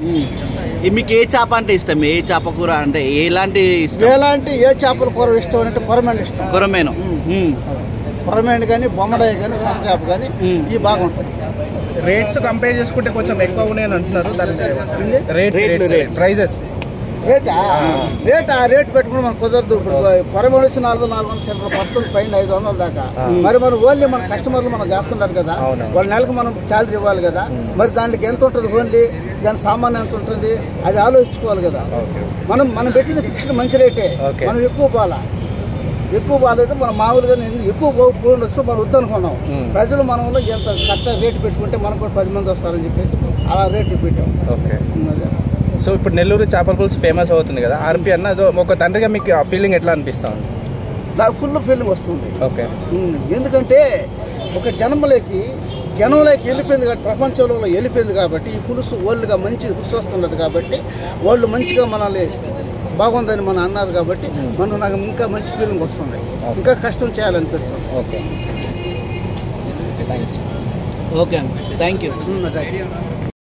మీకు ఏ చేప అంటే ఇష్టం? ఏ చేప కూర అంటే ఎలాంటి ఇష్టం? ఏ చేపల కూర ఇష్టం అంటే కొరమేను ఇష్టం. కొరమేను కానీ బొమ్మడాయి కానీ సన్న చేప కానీ ఇవి బాగుంటాయి. రేట్స్ కంపేర్ చేసుకుంటే కొంచెం ఎక్కువ ఉన్నాయని అంటున్నారు. ప్రైజెస్ రేట్ పెట్టుకుని మనకు కుదరదు. ఇప్పుడు కొరమేను వచ్చి 400 పడుతుంది, పైన 500 దాకా. మరి మనం ఓన్లీ మన కస్టమర్లు మనం చేస్తున్నారు కదా, వాళ్ళ నెలకు మనం శాలరీ ఇవ్వాలి కదా. మరి దానికి ఎంత ఉంటుంది, ఓన్లీ దాని సామాన్ ఎంత ఉంటుంది అది ఆలోచించుకోవాలి కదా. మనం పెట్టింది ఫిక్స్డ్ మంచి రేటే. మనం ఎక్కువ బాగాలేదు, మనం మామూలుగా ఎక్కువ పోవచ్చు మనం వద్దనుకున్నాం. ప్రజలు మనలో ఎంత కరెక్ట్గా రేటు పెట్టుకుంటే మనకు కూడా 10 మంది వస్తారని చెప్పేసి అలా రేట్లు పెట్టాం. సో ఇప్పుడు నెల్లూరు చేపల పులుసు ఫేమస్ అవుతుంది కదా, ఆర్పి అన్న ఒక తండ్రిగా మీకు ఆ ఫీలింగ్ ఎట్లా అనిపిస్తుంది? నాకు ఫుల్ ఫీలింగ్ వస్తుంది. ఎందుకంటే ఒక జనంలోకి వెళ్ళిపోయింది కాబట్టి, ప్రపంచంలో వెళ్ళిపోయింది కాబట్టి ఈ పులుసు ఓల్డ్గా మంచి రుచి వస్తున్నది కాబట్టి వాళ్ళు మంచిగా మనల్ని బాగుందని మనం అన్నారు కాబట్టి నాకు ఇంకా మంచి ఫీలింగ్ వస్తుంది. ఇంకా కష్టం చేయాలనిపిస్తుంది. Okay, thank you.